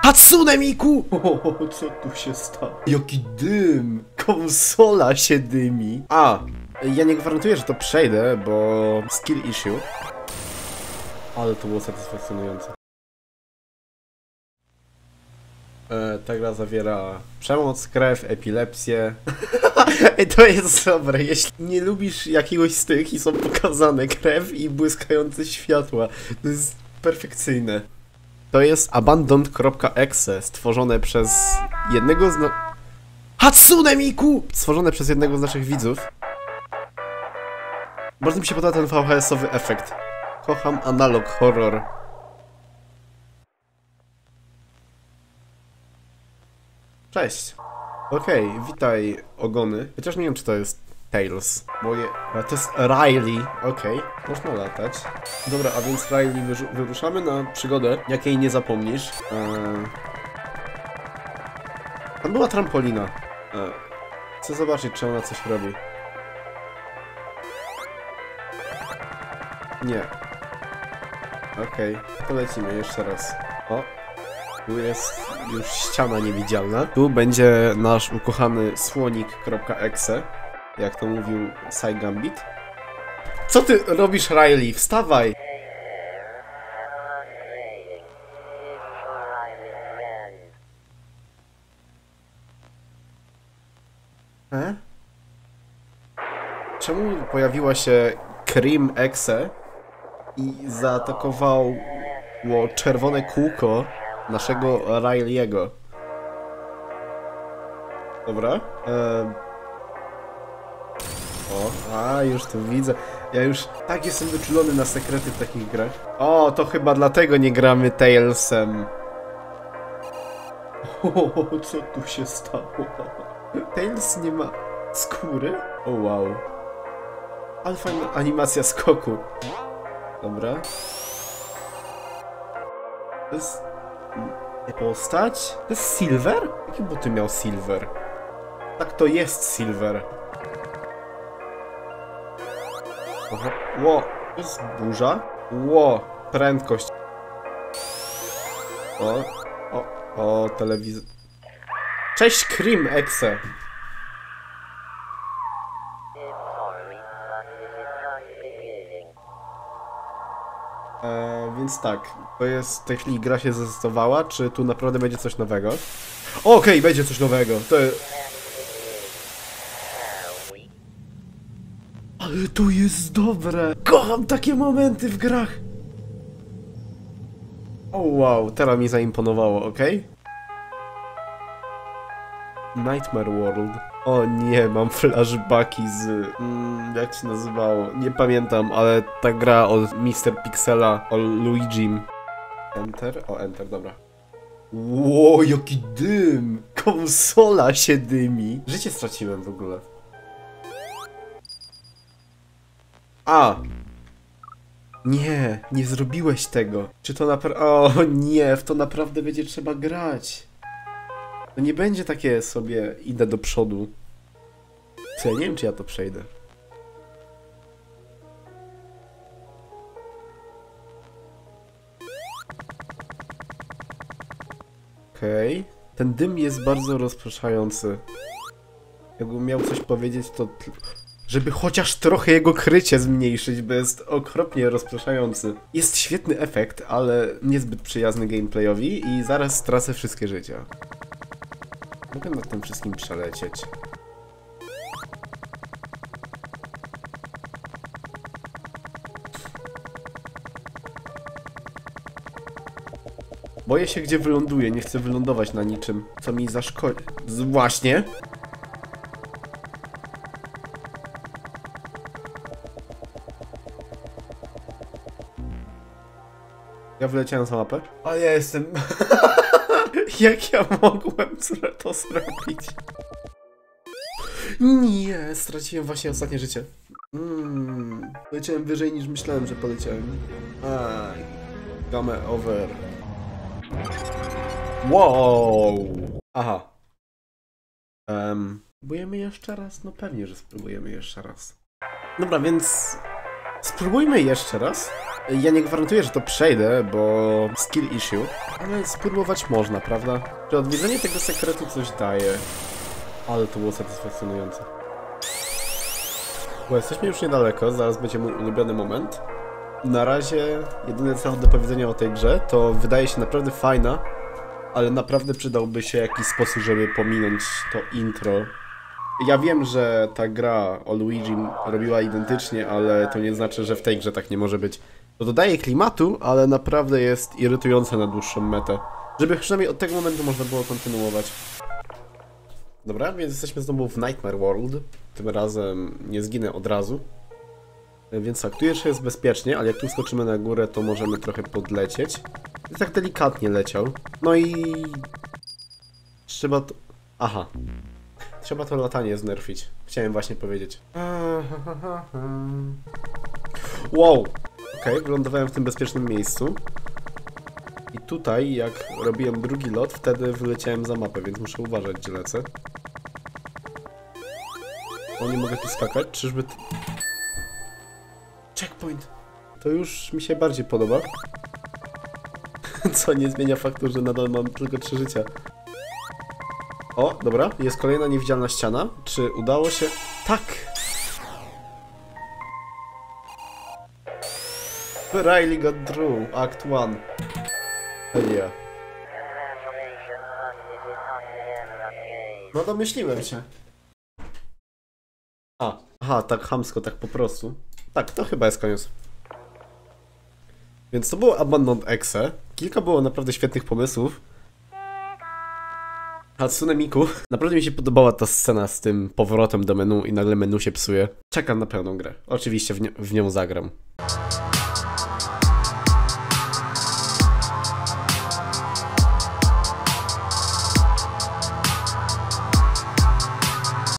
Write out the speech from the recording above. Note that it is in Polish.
Hatsune Miku! O, co tu się stało? Jaki dym! Konsola się dymi. Ja nie gwarantuję, że to przejdę, bo skill issue. Ale to było satysfakcjonujące. Ta gra zawiera przemoc, krew, epilepsję. Ej, to jest dobre. Jeśli nie lubisz jakiegoś z tych i są pokazane krew i błyskające światła, to jest perfekcyjne. To jest abandoned.exe stworzone przez jednego z Hatsune Miku! Stworzone przez jednego z naszych widzów. Bardzo mi się podoba ten VHS-owy efekt. Kocham analog horror. Cześć. Okej, witaj ogony. Chociaż nie wiem, czy to jest Tails. A to jest Riley. Okej, można latać. Dobra, a więc Riley, wyruszamy na przygodę, jakiej nie zapomnisz. Tam była trampolina. Chcę zobaczyć, czy ona coś robi. Nie. Okej, to lecimy jeszcze raz. O! Tu jest już ściana niewidzialna. Tu będzie nasz ukochany słonik.exe, jak to mówił Gambit. Co ty robisz, Riley? Wstawaj! Czemu pojawiła się Cream Exe i zaatakowało czerwone kółko naszego Riley'ego? Dobra. Już to widzę. Ja już tak jestem wyczulony na sekrety w takich grach. O, to chyba dlatego nie gramy Tailsem. O, co tu się stało? Tails nie ma skóry? O, wow. Ale fajna animacja skoku. Dobra. To jest... postać? To jest Silver? Jakie buty miał Silver? Tak, to jest Silver. Aha. Ło, to jest burza? Ło, prędkość. O, telewizor. Cześć, Cream Exe. Więc tak, to jest, w tej chwili gra się zestowała, czy tu naprawdę będzie coś nowego? Okej, będzie coś nowego, to Ale to jest dobre! Kocham takie momenty w grach! O wow, teraz mi zaimponowało, okej? Nightmare World. O nie, mam flashbacki z... jak się nazywało? Nie pamiętam, ale ta gra od Mr. Pixela, o Luigim. Enter? O, Enter, dobra. Ło, jaki dym! Konsola się dymi! Życie straciłem w ogóle. Nie, nie zrobiłeś tego. Czy to naprawdę... O nie, w to naprawdę będzie trzeba grać. To nie będzie takie sobie idę do przodu. Co, ja nie wiem, czy ja to przejdę. Okej. Ten dym jest bardzo rozpraszający. Jakbym miał coś powiedzieć, to... żeby chociaż trochę jego krycie zmniejszyć, bo jest okropnie rozpraszający. Jest świetny efekt, ale niezbyt przyjazny gameplayowi i zaraz stracę wszystkie życia. Mogę nad tym wszystkim przelecieć. Boję się, gdzie wyląduję. Nie chcę wylądować na niczym, co mi zaszkodzi. Właśnie. Ja wyleciałem za mapę. A ja jestem... Jak ja mogłem to zrobić? Nie, straciłem właśnie ostatnie życie. Poleciałem wyżej niż myślałem, że poleciałem. Game over. Wow! Aha. Spróbujemy jeszcze raz? No pewnie, że spróbujemy jeszcze raz. Dobra, więc... spróbujmy jeszcze raz. Ja nie gwarantuję, że to przejdę, bo skill issue, ale spróbować można, prawda? Czy odwiedzenie tego sekretu coś daje? Ale to było satysfakcjonujące. Bo jesteśmy już niedaleko, zaraz będzie mój ulubiony moment. Na razie jedyne co mam do powiedzenia o tej grze to wydaje się naprawdę fajna, ale naprawdę przydałby się jakiś sposób, żeby pominąć to intro. Ja wiem, że ta gra o Luigi robiła identycznie, ale to nie znaczy, że w tej grze tak nie może być. To dodaje klimatu, ale naprawdę jest irytujące na dłuższą metę. Żeby przynajmniej od tego momentu można było kontynuować. Dobra, więc jesteśmy znowu w Nightmare World. Tym razem nie zginę od razu. Więc tak, tu jeszcze jest bezpiecznie, ale jak tu skoczymy na górę, to możemy trochę podlecieć. I tak delikatnie leciał. No i... Trzeba to... Aha. Trzeba to latanie znerfić. Chciałem właśnie powiedzieć. Wow! Okej, wylądowałem w tym bezpiecznym miejscu. I tutaj, jak robiłem drugi lot, wtedy wyleciałem za mapę, więc muszę uważać, gdzie lecę. O, nie mogę tu skakać, czyżby... Checkpoint! To już mi się bardziej podoba. Co nie zmienia faktu, że nadal mam tylko 3 życia. O, dobra, jest kolejna niewidzialna ściana. Czy udało się... Tak! Riley got through, Act 1. Yeah. No domyśliłem się. Aha, tak chamsko, tak po prostu. Tak, to chyba jest koniec. Więc to było Abandoned Exe. Kilka było naprawdę świetnych pomysłów. Hatsune Miku. Naprawdę mi się podobała ta scena z tym powrotem do menu i nagle menu się psuje. Czekam na pełną grę. Oczywiście w nią zagram.